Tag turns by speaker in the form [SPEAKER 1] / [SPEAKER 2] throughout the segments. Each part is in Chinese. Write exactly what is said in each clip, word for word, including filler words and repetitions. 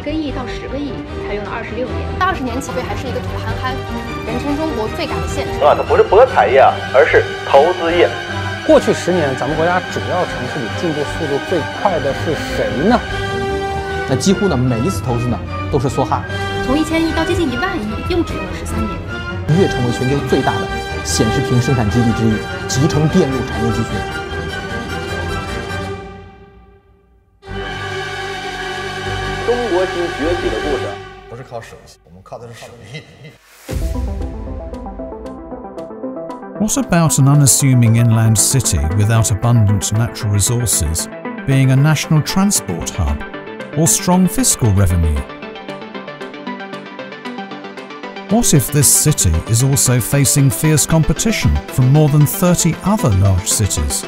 [SPEAKER 1] 个亿到十个亿，才用了二十六年。
[SPEAKER 2] 二十年起飞还是一个土憨憨，人称中国最赶的县城。
[SPEAKER 3] 啊，它不是博彩业，而是投资业。
[SPEAKER 4] 过去十年，咱们国家主要城市里进步速度最快的是谁呢？
[SPEAKER 5] 那几乎呢，每一次投资呢都是梭哈。
[SPEAKER 1] 从一千亿到接近一万亿，又只用了十三年。
[SPEAKER 5] 一跃成为全球最大的显示屏生产基地之一，集成电路产业集群。
[SPEAKER 3] 中国新崛起的故事，
[SPEAKER 6] 不是靠手气，我们靠的是手艺。
[SPEAKER 7] What about an unassuming inland city without abundant natural resources, being a national transport hub, or strong fiscal revenue? What if this city is also facing fierce competition from more than thirty other large cities?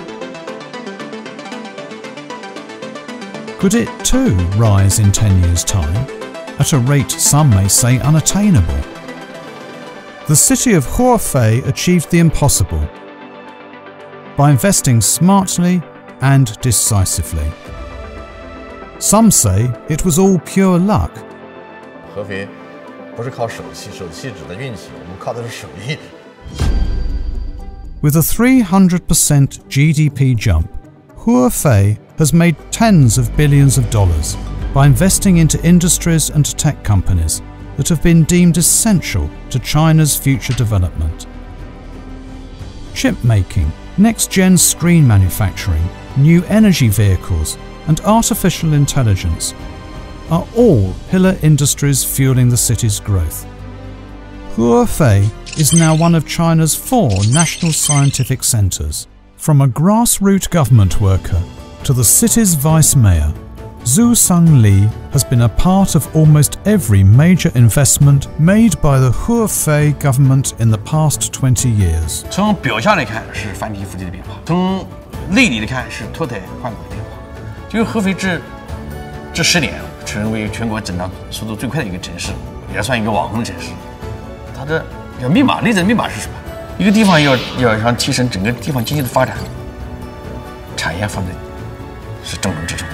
[SPEAKER 7] Could it too rise in ten years' time, at a rate some may say unattainable? The city of Hefei achieved the impossible by investing smartly and decisively. Some say it was all pure luck.
[SPEAKER 6] 合肥不是靠手气，手气指的运气，我们靠的是手艺。
[SPEAKER 7] With a three hundred percent G D P jump, Hefei has made tens of billions of dollars by investing into industries and tech companies that have been deemed essential to China's future development. Chip making, next-gen screen manufacturing, new energy vehicles, and artificial intelligence are all pillar industries fueling the city's growth. Hefei is now one of China's four national scientific centres. From a grassroots government worker to the city's vice mayor, Zhu Sangli has been a part of almost every major investment made by the Hefei government in the past twenty years.
[SPEAKER 8] 从表象来看是翻天覆地的变化，从内里来看是脱胎换骨的变化。就是合肥这这十年成为全国增长速度最快的一个城市，也算一个网红城市。它的要密码，内在密码是什么？一个地方要要想提升整个地方经济的发展，产业方面是重中之重。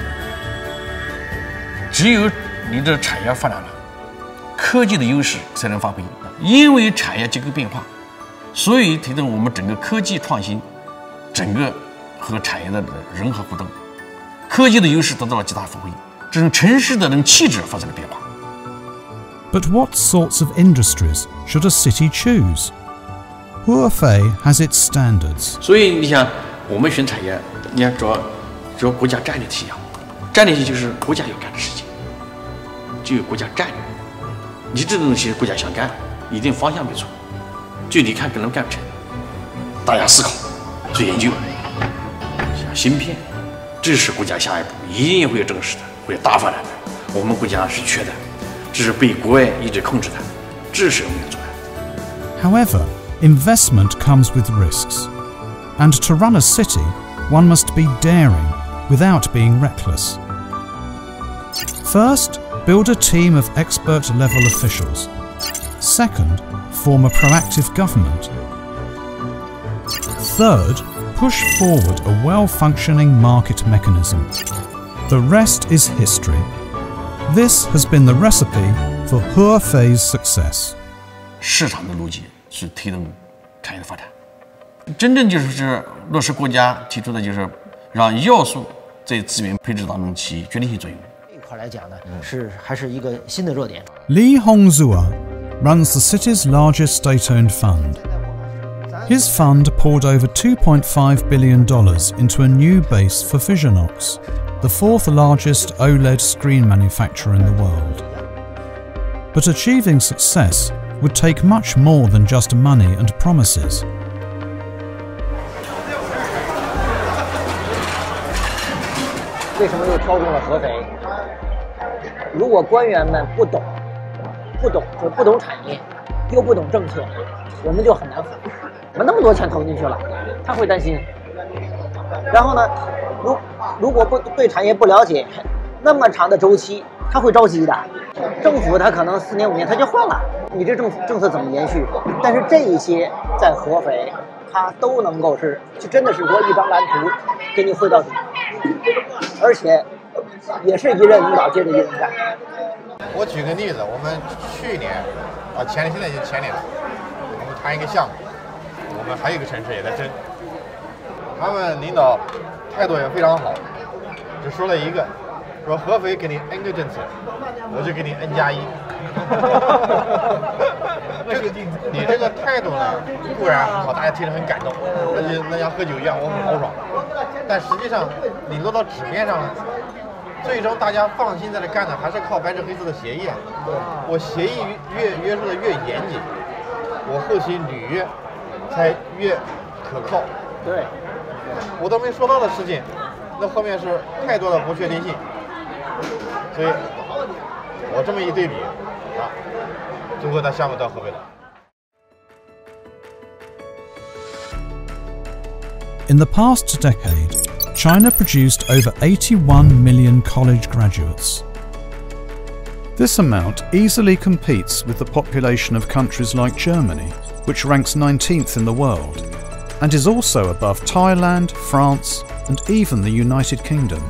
[SPEAKER 8] 只有你的产业发展了，科技的优势才能发挥。因为产业结构变化，所以推动我们整个科技创新，整个和产业的人和互动，科技的优势得到了极大发挥，这种城市的那种气质发生了变化。
[SPEAKER 7] But what sorts of industries should a city choose? Hefei has its standards.
[SPEAKER 8] 所以你想，我们选产业，你看主要主要国家战略体现，战略性就是国家要干的事情，就有国家战略。你这种东西国家想干，一定方向没错，就你看可能干不成，大家思考做研究，像芯片，这是国家下一步一定会有正视的，会有大发展的。我们国家是缺的，这是被国外一直控制的，这是我们要做的。
[SPEAKER 7] However, investment comes with risks, and to run a city, one must be daring without being reckless. First, build a team of expert-level officials. Second, form a proactive government. Third, push forward a well-functioning market mechanism. The rest is history. This has been the recipe for Hefei's success.
[SPEAKER 8] 市场的逻辑是推动产业的发展，真正就是落实国家提出的，就是让要素在资源配置当中起决定性作用。
[SPEAKER 9] 这块来讲呢，是还是一个新的热点。
[SPEAKER 7] Li Hongzhua runs the city's largest state-owned fund. His fund poured over two point five billion dollars into a new base for Visionox, the fourth largest OLED screen manufacturer in the world. But achieving success would take much more than just money and promises.
[SPEAKER 9] 为什么又挑中了合肥？如果官员们不懂，不懂就不懂产业，又不懂政策，我们就很难服。我们那么多钱投进去了，他会担心。然后呢，如如果不对产业不了解，那么长的周期，他会着急的。政府他可能四年五年他就换了，你这政政策怎么延续？但是这一些在合肥，它都能够是，就真的是说一张蓝图给你绘到底，而且也是一任领导接着一任干。
[SPEAKER 10] 我举个例子，我们去年啊前年现在已经前年了，我们谈一个项目，我们还有一个城市也在争，他们领导态度也非常好，只说了一个，说合肥给你 N 个政策，我就给你 N 加一。这个你这个态度呢，固然很好，大家听着很感动，那就那像喝酒一样，我很豪爽。但实际上，你落到纸面上，最终大家放心在这干的，还是靠白纸黑字的协议啊。我协议越约束的越严谨，我后期履约才越可靠。
[SPEAKER 9] 对，
[SPEAKER 10] 我都没说到的事情，那后面是太多的不确定性，所以我这么一对比啊，最后的项目到合肥了。
[SPEAKER 7] In the past decade, China produced over eighty-one million college graduates. This amount easily competes with the population of countries like Germany, which ranks nineteenth in the world, and is also above Thailand, France, and even the United Kingdom.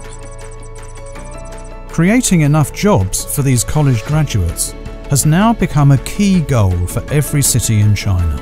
[SPEAKER 7] Creating enough jobs for these college graduates has now become a key goal for every city in China.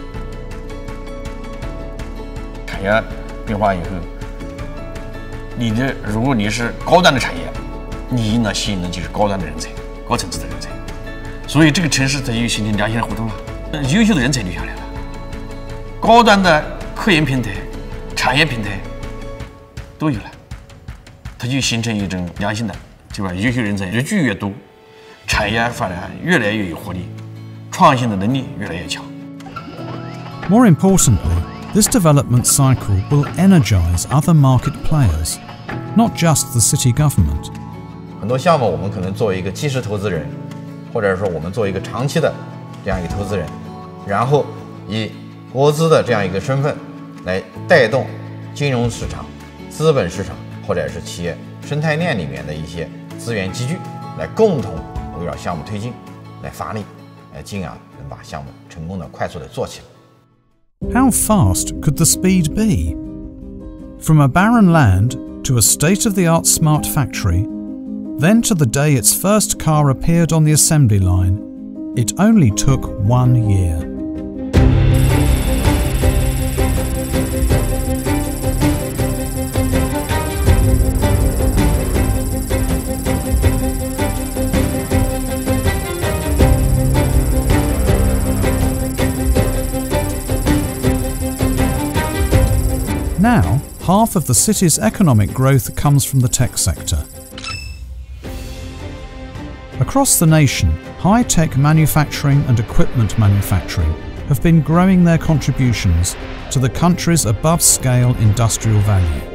[SPEAKER 8] 产业变化以后，你的如果你是高端的产业，你应当吸引的就是高端的人才，高层次的人才。所以这个城市它就形成良性的互动了，优秀的人才留下来了，高端的科研平台、产业平台都有了，它就形成一种良性的，对吧？优秀人才越聚越多，产业发展越来越有活力，创新的能力越来越强。
[SPEAKER 7] More importantly, this development cycle will energize other market players, not just the city government.
[SPEAKER 6] 很多项目我们可能作为一个基石投资人，或者说我们作为一个长期的这样一个投资人，然后以国资的这样一个身份来带动金融市场、资本市场或者是企业生态链里面的一些资源集聚，来共同围绕项目推进来发力，来进而能把项目成功的、快速的做起来。
[SPEAKER 7] How fast could the speed be? From a barren land to a state-of-the-art smart factory, then to the day its first car appeared on the assembly line, it only took one year. Now, half of the city's economic growth comes from the tech sector. Across the nation, high-tech manufacturing and equipment manufacturing have been growing their contributions to the country's above-scale industrial value.